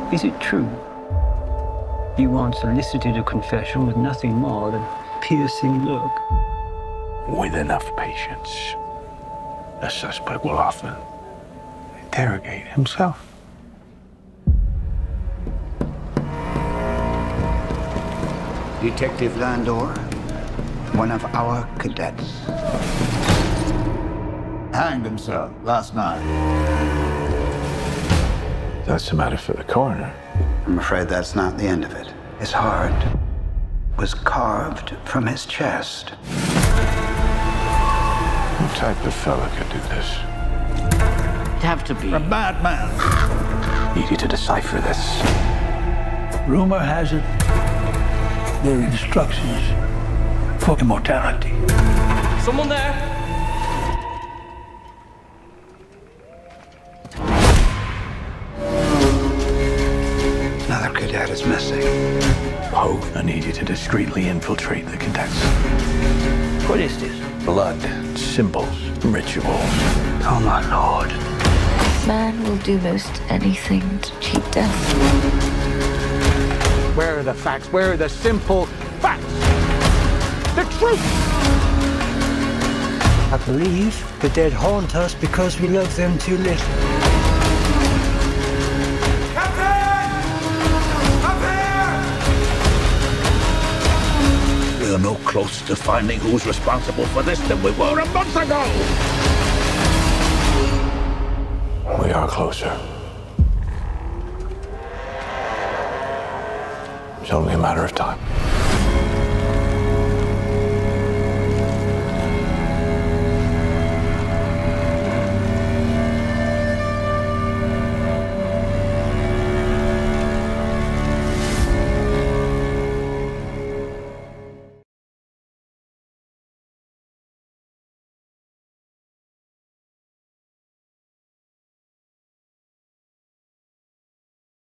Is it true? You once elicited a confession with nothing more than a piercing look. With enough patience, the suspect will often interrogate himself. Detective Landor, one of our cadets, hanged himself last night. That's a matter for the coroner. I'm afraid that's not the end of it. His heart was carved from his chest. What type of fella could do this? It'd have to be A madman. Need you to decipher this. Rumor has it they're instructions for immortality. Someone there? Another cadet is missing. Poe, I need you to discreetly infiltrate the cadets. What is this? Blood, symbols, rituals. Oh, my lord. Man will do most anything to cheat death. Where are the facts? Where are the simple facts? The truth! I believe the dead haunt us because we love them too little. We're no closer to finding who's responsible for this than we were a month ago! We are closer. It's only a matter of time.